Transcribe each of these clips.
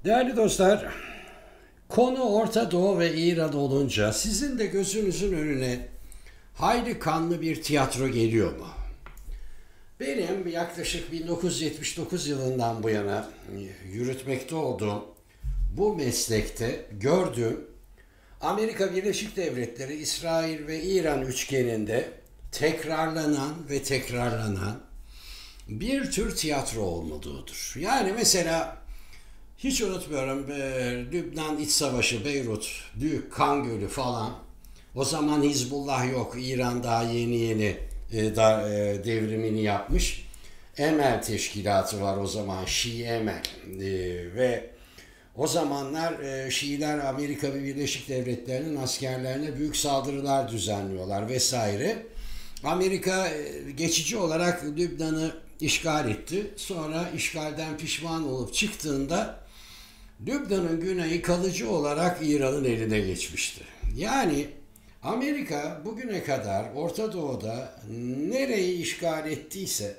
Değerli dostlar, konu Orta Doğu ve İran olunca sizin de gözünüzün önüne hayli kanlı bir tiyatro geliyor mu? Benim yaklaşık 1979 yılından bu yana yürütmekte olduğum bu meslekte gördüğüm Amerika Birleşik Devletleri, İsrail ve İran üçgeninde tekrarlanan ve tekrarlanan bir tür tiyatro olmadıdır. Yani mesela hiç unutmuyorum, Lübnan İç Savaşı, Beyrut, Büyük Kan Gölü falan. O zaman Hizbullah yok, İran daha yeni yeni devrimini yapmış. Emel Teşkilatı var o zaman, Şii Emel. Ve o zamanlar Şiiler Amerika Birleşik Devletleri'nin askerlerine büyük saldırılar düzenliyorlar vesaire. Amerika geçici olarak Lübnan'ı işgal etti. Sonra işgalden pişman olup çıktığında Lübnan'ın güneyi kalıcı olarak İran'ın eline geçmişti. Yani Amerika bugüne kadar Orta Doğu'da nereyi işgal ettiyse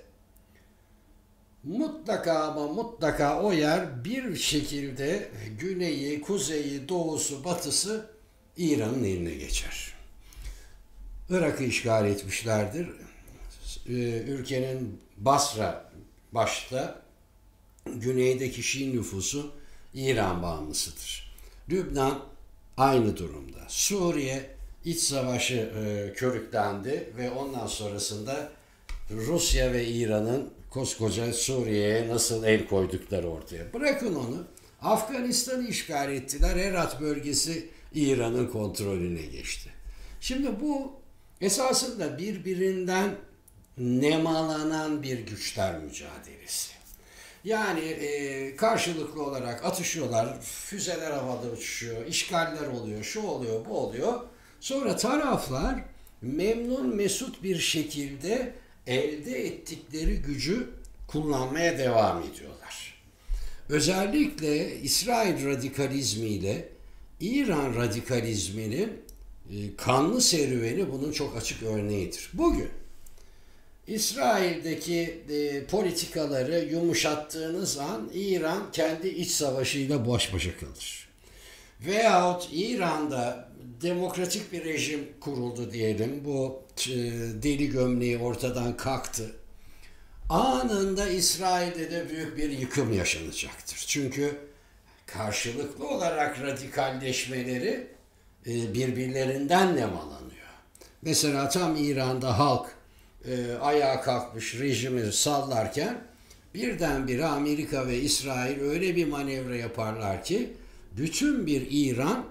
mutlaka ama mutlaka o yer bir şekilde güneyi, kuzeyi, doğusu, batısı İran'ın eline geçer. Irak'ı işgal etmişlerdir. Ülkenin Basra başta güneydeki Şii nüfusu İran bağımlısıdır. Lübnan aynı durumda. Suriye iç savaşı körüklendi ve ondan sonrasında Rusya ve İran'ın koskoca Suriye'ye nasıl el koydukları ortaya. Bırakın onu. Afganistan'ı işgal ettiler. Herat bölgesi İran'ın kontrolüne geçti. Şimdi bu esasında birbirinden nemalanan bir güçler mücadelesi. Yani karşılıklı olarak atışıyorlar, füzeler havada uçuşuyor, işgaller oluyor, şu oluyor, bu oluyor. Sonra taraflar memnun mesut bir şekilde elde ettikleri gücü kullanmaya devam ediyorlar. Özellikle İsrail radikalizmi ile İran radikalizminin kanlı serüveni bunun çok açık örneğidir. Bugün İsrail'deki politikaları yumuşattığınız an İran kendi iç savaşıyla baş başa kalır. Veyahut İran'da demokratik bir rejim kuruldu diyelim, bu deli gömleği ortadan kalktı. Anında İsrail'de de büyük bir yıkım yaşanacaktır. Çünkü karşılıklı olarak radikalleşmeleri birbirlerinden nemalanıyor. Mesela tam İran'da halk ayağa kalkmış rejimi sallarken birdenbire Amerika ve İsrail öyle bir manevra yaparlar ki bütün bir İran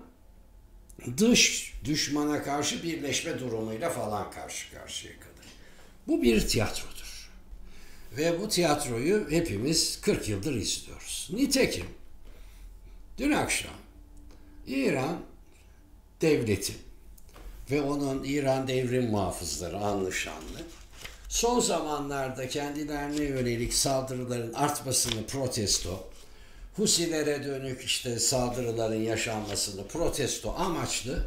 dış düşmana karşı birleşme durumuyla falan karşı karşıya kalır. Bu bir tiyatrodur. Ve bu tiyatroyu hepimiz 40 yıldır izliyoruz. Nitekim dün akşam İran devleti ve onun İran Devrim Muhafızları anlı şanlı son zamanlarda kendilerine yönelik saldırıların artmasını protesto, Husilere dönük işte saldırıların yaşanmasını protesto amaçlı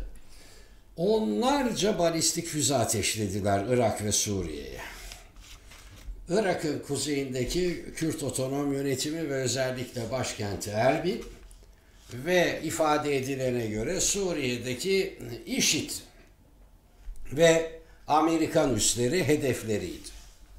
onlarca balistik füze ateşlediler Irak ve Suriye'ye. Irak'ın kuzeyindeki Kürt Otonom Yönetimi ve özellikle başkenti Erbil ve ifade edilene göre Suriye'deki IŞİD ve Amerikan üsleri hedefleriydi.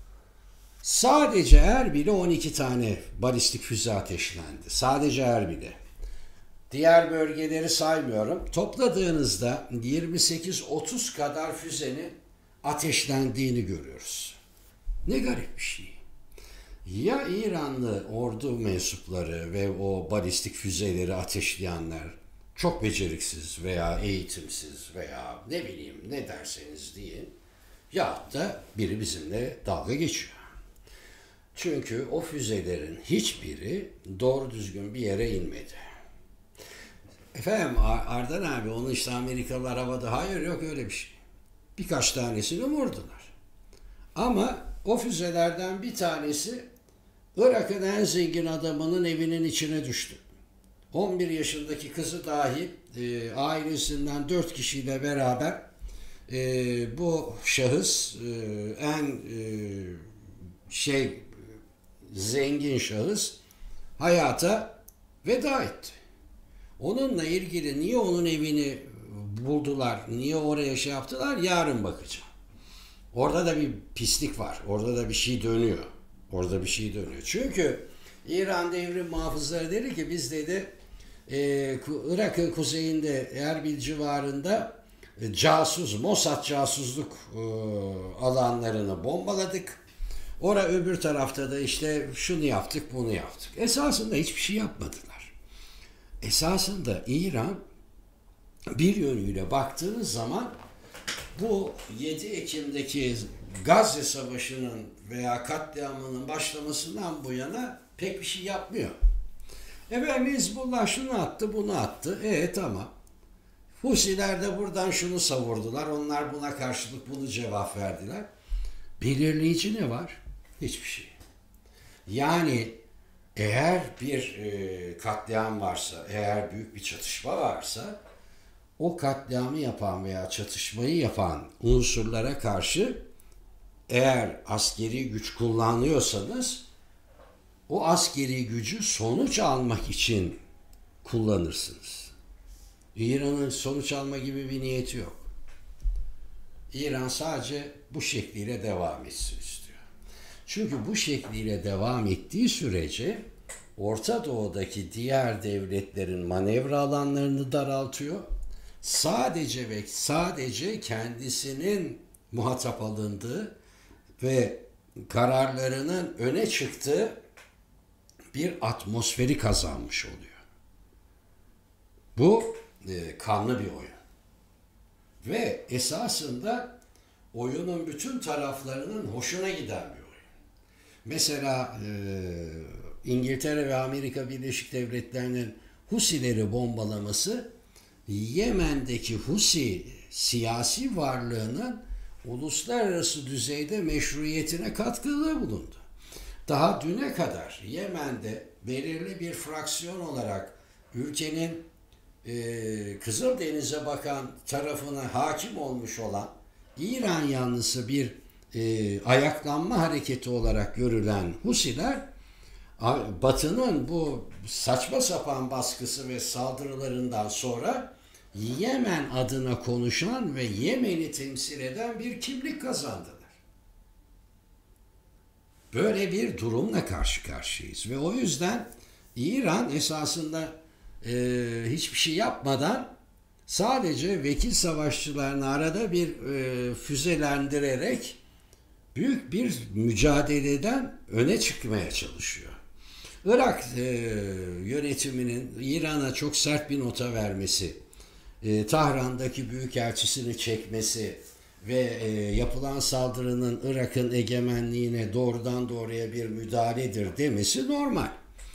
Sadece Erbil'e 12 tane balistik füze ateşlendi. Sadece Erbil'e. Diğer bölgeleri saymıyorum. Topladığınızda 28-30 kadar füzenin ateşlendiğini görüyoruz. Ne garip bir şey. Ya İranlı ordu mensupları ve o balistik füzeleri ateşleyenler çok beceriksiz veya eğitimsiz veya ne bileyim ne derseniz deyin, ya da biri bizimle dalga geçiyor. Çünkü o füzelerin hiçbiri doğru düzgün bir yere inmedi. Efendim Ardan abi onu işte Amerikalılar havada, hayır yok öyle bir şey. Birkaç tanesini vurdular. Ama o füzelerden bir tanesi Irak'ın en zengin adamının evinin içine düştü. 11 yaşındaki kızı dahil ailesinden 4 kişiyle beraber bu şahıs en zengin şahıs hayata veda etti. Onunla ilgili niye onun evini buldular, niye oraya şey yaptılar, yarın bakacağım. Orada da bir pislik var. Orada da bir şey dönüyor. Orada bir şey dönüyor. Çünkü İran devrim muhafızları dedi ki biz dedi Irak'ın kuzeyinde Erbil civarında Mossad casusluk alanlarını bombaladık. Öbür tarafta da işte şunu yaptık, bunu yaptık. Esasında hiçbir şey yapmadılar. Esasında İran bir yönüyle baktığınız zaman bu 7 Ekim'deki Gazze Savaşı'nın veya katliamının başlamasından bu yana pek bir şey yapmıyor. Hizbullah şunu attı, bunu attı. Tamam. Husiler de buradan şunu savurdular. Onlar buna karşılık bunu cevap verdiler. Belirleyici ne var? Hiçbir şey. Yani eğer bir katliam varsa, eğer büyük bir çatışma varsa o katliamı yapan veya çatışmayı yapan unsurlara karşı eğer askeri güç kullanıyorsanız o askeri gücü sonuç almak için kullanırsınız. İran'ın sonuç alma gibi bir niyeti yok. İran sadece bu şekliyle devam etsin istiyor. Çünkü bu şekliyle devam ettiği sürece Orta Doğu'daki diğer devletlerin manevra alanlarını daraltıyor. Sadece ve sadece kendisinin muhatap alındığı ve kararlarının öne çıktığı bir atmosferi kazanmış oluyor. Bu kanlı bir oyun. Ve esasında oyunun bütün taraflarının hoşuna giden bir oyun. Mesela İngiltere ve Amerika Birleşik Devletleri'nin Husileri bombalaması Yemen'deki Husi siyasi varlığının uluslararası düzeyde meşruiyetine katkıda bulundu. Daha düne kadar Yemen'de belirli bir fraksiyon olarak ülkenin Kızıldeniz'e bakan tarafına hakim olmuş olan İran yanlısı bir ayaklanma hareketi olarak görülen Husiler Batı'nın bu saçma sapan baskısı ve saldırılarından sonra Yemen adına konuşan ve Yemen'i temsil eden bir kimlik kazandılar. Böyle bir durumla karşı karşıyayız ve o yüzden İran esasında hiçbir şey yapmadan sadece vekil savaşçılarını arada bir füzelendirerek büyük bir mücadeleden öne çıkmaya çalışıyor. Irak yönetiminin İran'a çok sert bir nota vermesi, Tahran'daki büyükelçisini çekmesi ve yapılan saldırının Irak'ın egemenliğine doğrudan doğruya bir müdahaledir demesi normal.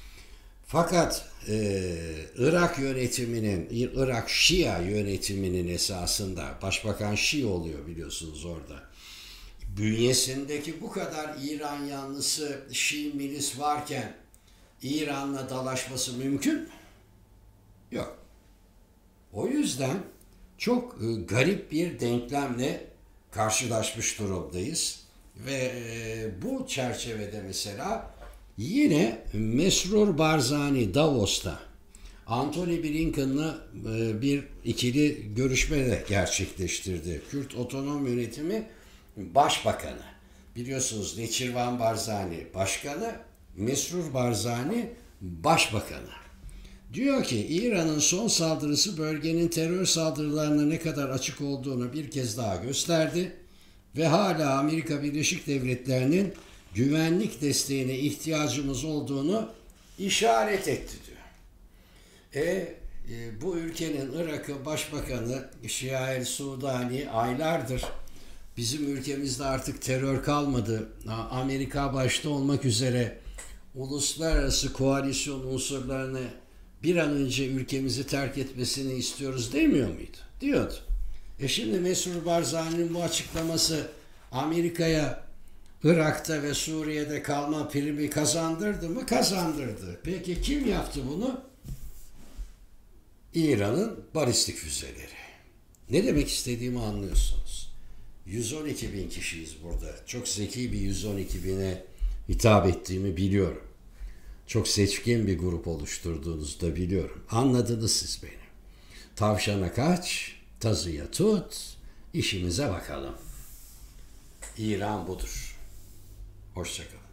Fakat Irak yönetiminin, Irak Şia yönetiminin esasında Başbakan Şii oluyor biliyorsunuz orada. Bünyesindeki bu kadar İran yanlısı Şii milis varken İran'la dalaşması mümkün mü? Yok. O yüzden çok garip bir denklemle karşılaşmış durumdayız. Ve bu çerçevede mesela yine Mesrur Barzani Davos'ta Antony Blinken'la bir ikili görüşme de gerçekleştirdi. Kürt Otonom Yönetimi Başbakanı. Biliyorsunuz Neçirvan Barzani Başkanı, Mesrur Barzani Başbakanı. Diyor ki İran'ın son saldırısı bölgenin terör saldırılarına ne kadar açık olduğunu bir kez daha gösterdi ve hala Amerika Birleşik Devletleri'nin güvenlik desteğine ihtiyacımız olduğunu işaret etti diyor. Bu ülkenin Irak'ı Başbakanı Şia El Sudani aylardır bizim ülkemizde artık terör kalmadı, Amerika başta olmak üzere uluslararası koalisyon unsurlarını bir an önce ülkemizi terk etmesini istiyoruz demiyor muydu? Diyordu. Şimdi Mesrur Barzani'nin bu açıklaması Amerika'ya Irak'ta ve Suriye'de kalma primi kazandırdı mı? Kazandırdı. Peki kim yaptı bunu? İran'ın balistik füzeleri. Ne demek istediğimi anlıyorsunuz. 112 bin kişiyiz burada. Çok zeki bir 112 bine hitap ettiğimi biliyorum. Çok seçkin bir grup oluşturduğunuzu da biliyorum. Anladınız siz beni. Tavşana kaç, tazıya tut, işimize bakalım. İran budur. Hoşça kalın.